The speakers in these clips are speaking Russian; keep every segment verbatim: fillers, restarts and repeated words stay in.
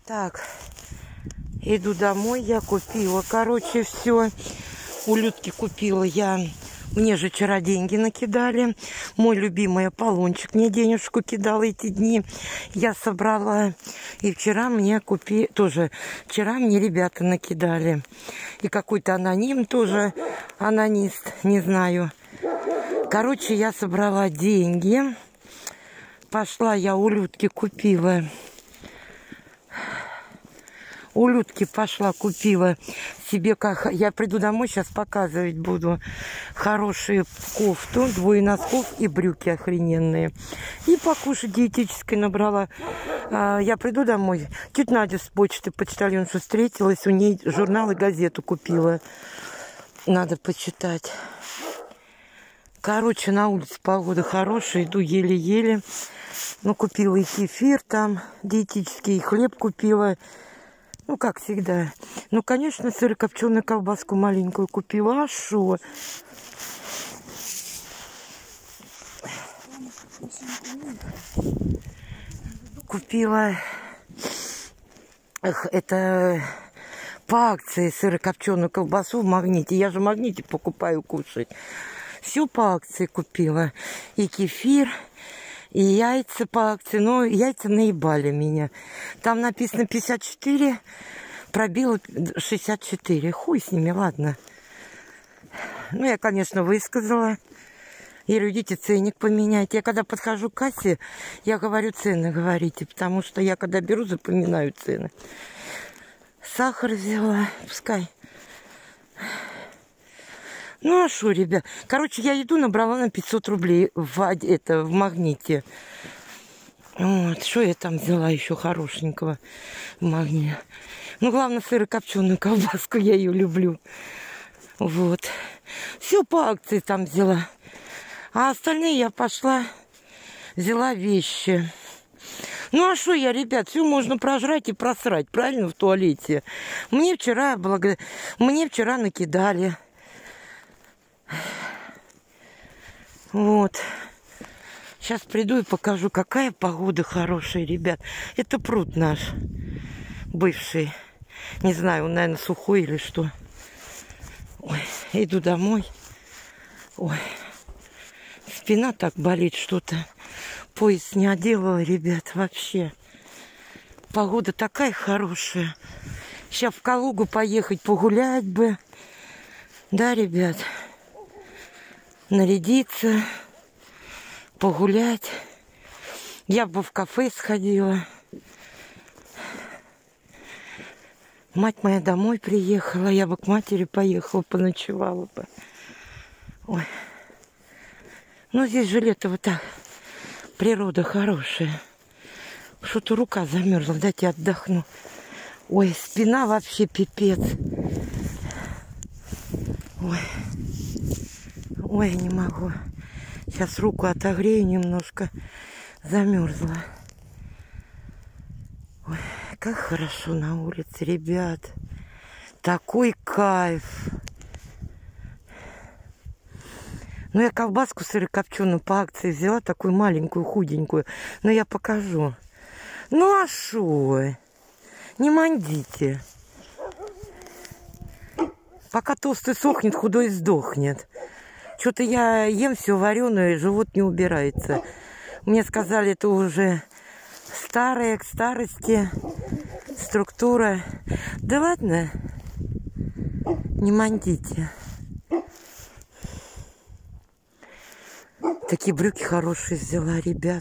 Так, иду домой, я купила, короче, все. У Людки купила я. Мне же вчера деньги накидали. Мой любимый Аполлончик мне денежку кидал эти дни. Я собрала. И вчера мне купи... Тоже вчера мне ребята накидали. И какой-то аноним тоже. Анонист, не знаю. Короче, я собрала деньги. Пошла я у Людки купила. У Людки пошла, купила себе, как я приду домой, сейчас показывать буду, хорошие кофту, двое носков и брюки охрененные. И покушать диетической набрала. А, я приду домой, тетя Надя с почты, почтальонша, встретилась, у ней журнал и газету купила. Надо почитать. Короче, на улице погода хорошая, иду еле-еле. Ну, купила и кефир там диетический, и хлеб купила. Ну, как всегда. Ну, конечно, сырокопченую колбаску маленькую купила. А шо? Купила Эх, это по акции сырокопченую колбасу в Магните. Я же в Магните покупаю кушать. Все по акции купила. И кефир, и яйца по акции. Но яйца наебали меня. Там написано пятьдесят четыре, пробила шестьдесят четыре. Хуй с ними, ладно. Ну, я, конечно, высказала. Я говорю, идите ценник поменяйте. Я когда подхожу к кассе, я говорю, цены говорите. Потому что я, когда беру, запоминаю цены. Сахар взяла. Пускай. Ну, а что, ребят? Короче, я еду набрала на пятьсот рублей в, это, в Магните. Вот. Что я там взяла еще хорошенького в Магните? Ну, главное, сырокопченую колбаску. Я ее люблю. Вот. Все по акции там взяла. А остальные я пошла, взяла вещи. Ну, а что я, ребят, все можно прожрать и просрать, правильно, в туалете. Мне вчера, благо... Мне вчера накидали. Вот. Сейчас приду и покажу, какая погода хорошая, ребят. Это пруд наш, бывший. Не знаю, он, наверное, сухой или что. Ой, иду домой. Ой. Спина так болит, что-то. Пояс не оделала, ребят, вообще. Погода такая хорошая. Сейчас в Калугу поехать погулять бы. Да, ребят? Нарядиться, погулять. Я бы в кафе сходила. Мать моя домой приехала. Я бы к матери поехала, поночевала бы. Ой. Ну, здесь же лето вот так. Природа хорошая. Что-то рука замерзла. Дайте отдохну. Ой, спина вообще пипец. Ой. Ой, не могу. Сейчас руку отогрею немножко. Замерзла. Ой, как хорошо на улице, ребят. Такой кайф. Ну, я колбаску сырокопченую по акции взяла, такую маленькую, худенькую. Но я покажу. Ну, а шо? Не мандите. Пока толстый сохнет, худой сдохнет. Что-то я ем все вареное, и живот не убирается. Мне сказали, это уже старая, к старости структура. Да ладно, не мандите. Такие брюки хорошие взяла, ребят.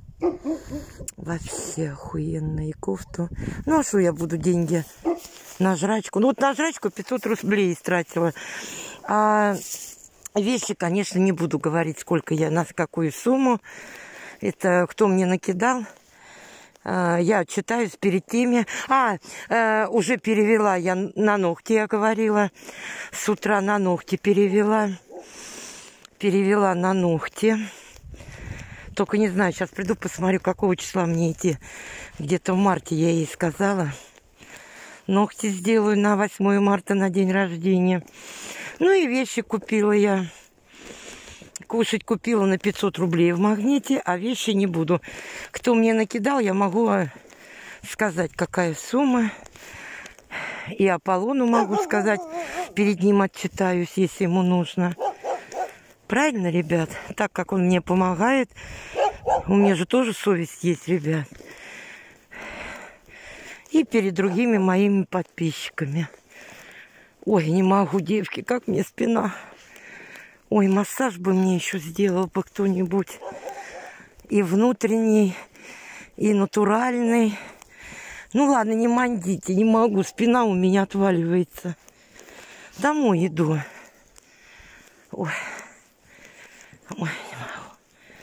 Вообще охуенные, кофту. Ну, а что я буду деньги на жрачку? Ну, вот на жрачку пятьсот рублей истратила. А вещи, конечно, не буду говорить, сколько я, на какую сумму. Это кто мне накидал. А, я читаюсь перед теми. А, а, уже перевела я на ногти, я говорила. С утра на ногти перевела. Перевела на ногти. Только не знаю, сейчас приду, посмотрю, какого числа мне идти. Где-то в марте я ей сказала. Ногти сделаю на восьмое марта, на день рождения. Ну и вещи купила я. Кушать купила на пятьсот рублей в Магните, а вещи не буду. Кто мне накидал, я могу сказать, какая сумма. И Аполлону могу сказать, перед ним отчитаюсь, если ему нужно. Правильно, ребят? Так как он мне помогает, у меня же тоже совесть есть, ребят. И перед другими моими подписчиками. Ой, не могу, девки, как мне спина. Ой, массаж бы мне еще сделал бы кто-нибудь. И внутренний, и натуральный. Ну ладно, не мандите, не могу, спина у меня отваливается. Домой иду. Ой, ой, не могу.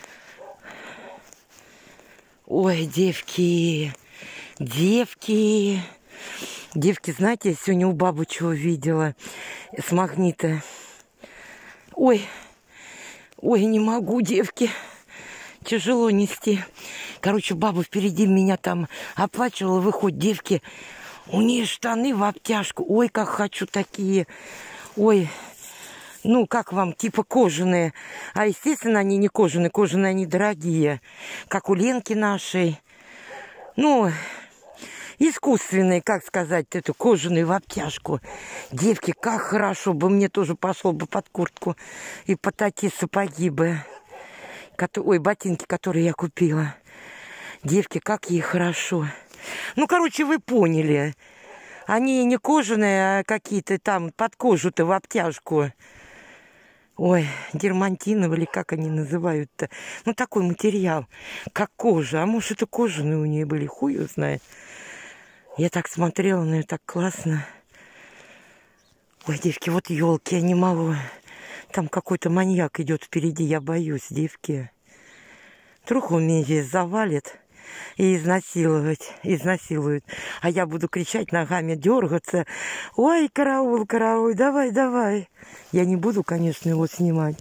Ой, девки, девки. Девки, знаете, я сегодня у бабы чего видела с магнита. Ой, ой, не могу, девки. Тяжело нести. Короче, баба впереди меня там оплачивала, выходит, девки. У нее штаны в обтяжку. Ой, как хочу такие. Ой, ну, как вам, типа кожаные. А, естественно, они не кожаные. Кожаные они дорогие. Как у Ленки нашей. Ну, искусственные, как сказать, эту кожаную в обтяжку. Девки, как хорошо бы мне тоже пошло бы под куртку. И под такие сапоги бы. Ой, ботинки, которые я купила. Девки, как ей хорошо. Ну, короче, вы поняли. Они не кожаные, а какие-то там под кожу-то в обтяжку. Ой, дермантиновые, или как они называют-то. Ну, такой материал, как кожа. А может, это кожаные у нее были, хуй его знает. Я так смотрела на нее, так классно. Ой, девки, вот елки, я не могу. Там какой-то маньяк идет впереди, я боюсь, девки. Вдруг он меня здесь завалит и изнасиловать, изнасилует. А я буду кричать, ногами дергаться. Ой, караул, караул, давай, давай. Я не буду, конечно, его снимать.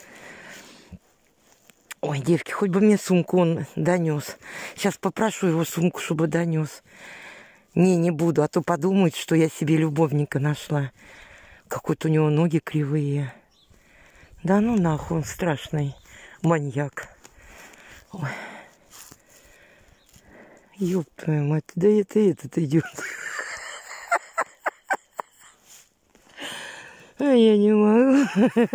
Ой, девки, хоть бы мне сумку он донес. Сейчас попрошу его сумку, чтобы донес. Не, не буду, а то подумают, что я себе любовника нашла. Какой-то у него ноги кривые. Да ну нахуй, он страшный маньяк. Ой. Ёб твою мать, да это этот идет. А я не могу.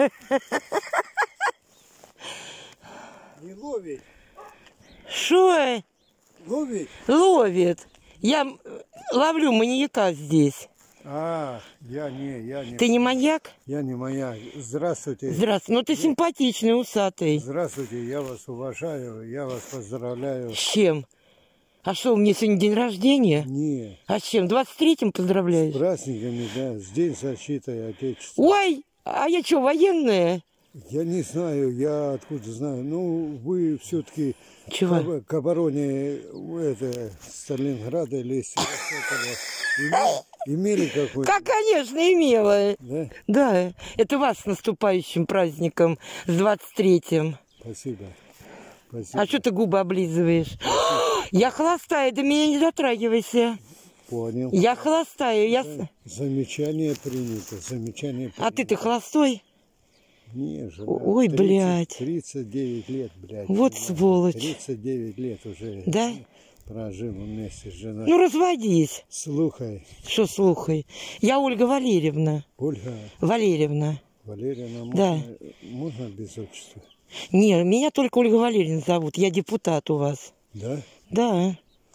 Не ловит. Шо? Ловит? Ловит. Я ловлю маньяка здесь. А, я не, я не. Ты не маньяк? Я не маньяк. Здравствуйте. Здравствуй. Ну ты симпатичный, усатый. Здравствуйте, я вас уважаю, я вас поздравляю. С чем? А что, у меня сегодня день рождения? Не. А с чем? двадцать третьим поздравляешь? С праздниками, да, с День защиты Отечества. Ой, а я что, военная? Я не знаю, я откуда знаю. Ну, вы все-таки Чего? к, к обороне это, Сталинграда или Севастополя имели, имели какой-то? Да, конечно, имела. Да? Да, это вас с наступающим праздником, с двадцать третьим. Спасибо. Спасибо. А что ты губы облизываешь? Я холостая, до меня не дотрагивайся. Понял. Я холостая. Я... Замечание принято, замечание принято. А ты-то холостой? Не, жена. Ой, тридцать, блядь. тридцать девять лет, блядь. Вот жена. сволочь. тридцать девять лет уже. Да? Прожил вместе с женой. Ну, разводись. Слухай. Что слухай? Я Ольга Валерьевна. Ольга Валерьевна. Валерьевна, можно, Да. можно без отчества? Не, меня только Ольга Валерьевна зовут. Я депутат у вас. Да? Да.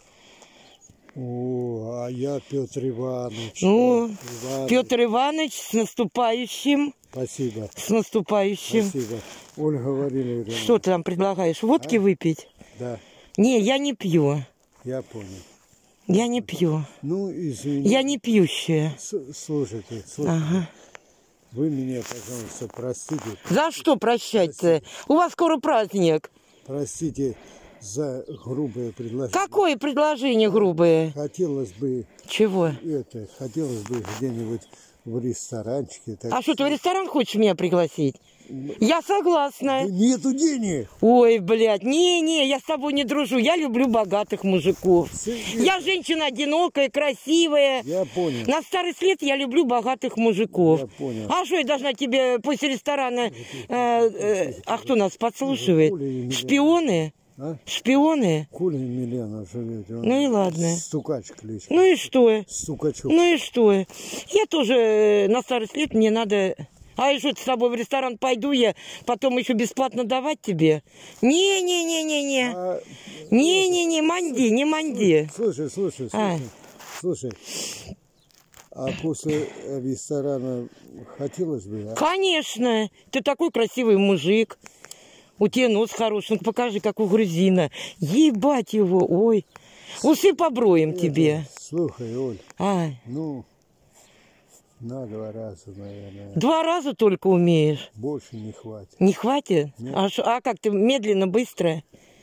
О, а я Петр Иванович. Ну, Иванович. Петр Иванович, с наступающим. Спасибо. С наступающим. Спасибо. Ольга Валерьевна. Что ты там предлагаешь? Водки А? выпить? Да, Не, я не пью. я понял. Я не пью. Ну, извини. Я не пьющая. С- Слушайте, слушайте. Ага. Вы меня, пожалуйста, простите. За что прощать-то? У вас скоро праздник. Простите за грубое предложение. Какое предложение грубое? Хотелось бы Чего? это, хотелось бы где-нибудь в ресторанчике. Так А что, ты в ресторан хочешь меня пригласить? Я согласна. Нету денег. Ой, блядь, не-не, я с тобой не дружу. Я люблю богатых мужиков. Я женщина одинокая, красивая. Я понял. На старый след я люблю богатых мужиков. Я понял. А что я должна тебе после ресторана... э, э, а кто нас подслушивает? Шпионы? А? Шпионы? Хули Милена живет? Он Ну и ладно. Стукач кличка. Ну и что? Стукачок. Ну и что? Я тоже на старость лет мне надо... А и что, с тобой в ресторан пойду я, потом еще бесплатно давать тебе? Не-не-не-не-не. А, Не-не-не, манди, не манди. Слушай, слушай, А. слушай. Слушай. А после ресторана хотелось бы, а? Конечно. Ты такой красивый мужик. У тебя нос хороший. Ну покажи, как у грузина. Ебать его, ой. Усы поброем Это, тебе. Слушай, Оль, А, ну, на два раза, наверное. два раза только умеешь. Больше не хватит. Не хватит? А, шо- а как ты, медленно, быстро?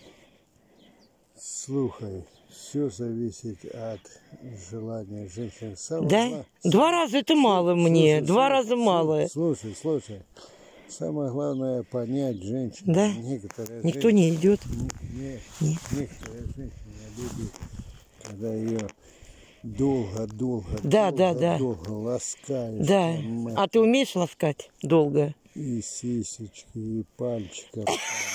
Слушай, все зависит от желания женщин. Самое Да? гла- Два раза это мало Слушай, мне. слушай, Два слушай, раза мало. Слушай, слушай. Самое главное понять женщин. Да? Некоторые Никто женщины- не идет. Не, Не. некоторые женщины любят, когда ее долго-долго, Да, да, да. долго ласкаешь. Да. там, А ты умеешь ласкать долго? И сисечки, и пальчиков.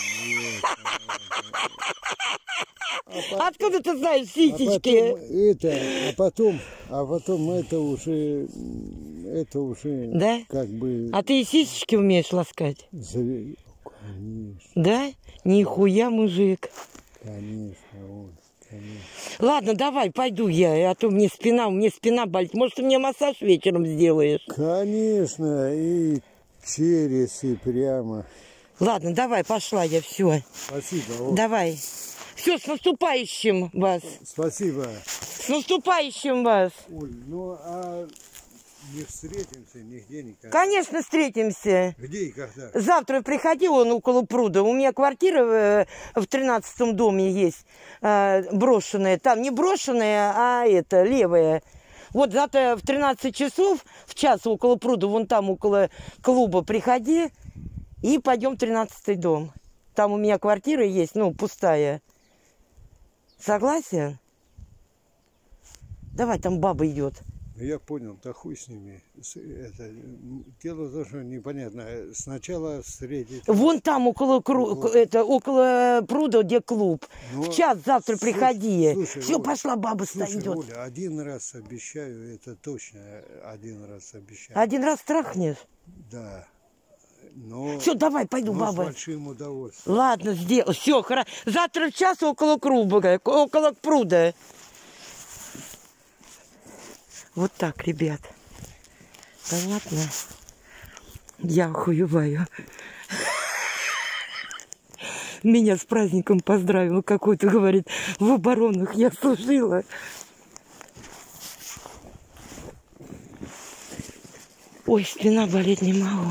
Откуда ты знаешь А потом сисечки? это, а потом, а потом это уже, это уже, Да? как бы, А ты и сисечки умеешь ласкать? заве- конечно, Да? Нихуя, мужик. конечно, он, конечно. Ладно, давай, пойду я, а то мне спина, мне спина болит. Может, ты мне массаж вечером сделаешь? Конечно, и через, и прямо. Ладно, давай, пошла я, все. Спасибо, Оль. Давай. Все, с наступающим вас. Спасибо. С наступающим вас. Оль, ну а не встретимся нигде никогда? Конечно, встретимся. Где и когда? Завтра приходи, он около пруда. У меня квартира в, в тринадцатом доме есть, э, брошенная. Там не брошенная, а это, левая. Вот завтра в тринадцать часов, в час около пруда, вон там около клуба приходи и пойдем в тринадцатый дом. Там у меня квартира есть, ну, пустая. Согласен? Давай, там баба идет. Я понял, да хуй с ними. С- Это, дело в том, что непонятно. Сначала встретить... Вон там около, кру- Вот. это, около пруда, где клуб. Ну, В час завтра слушай, приходи. слушай, Все, Оля, пошла, баба Слушай, идет. Оля, один раз обещаю, это точно один раз обещаю. Один раз страхнешь. Да. Но, Все, давай, пойду, но с баба. большим удовольствием. Ладно, сделал. Все, хорошо. Завтра в час около клуба, около пруда. Вот так, ребят. Понятно? Я охуеваю. Меня с праздником поздравил какой-то, говорит, в оборонах я служила. Ой, спина болеть не могу.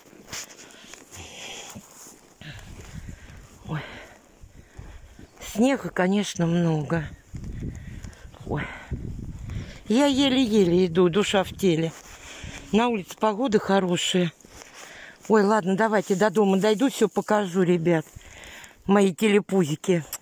Ой. Снега, конечно, много. Ой. Я еле-еле иду, душа в теле. На улице погода хорошая. Ой, ладно, давайте до дома дойду, все покажу, ребят. Мои телепузики.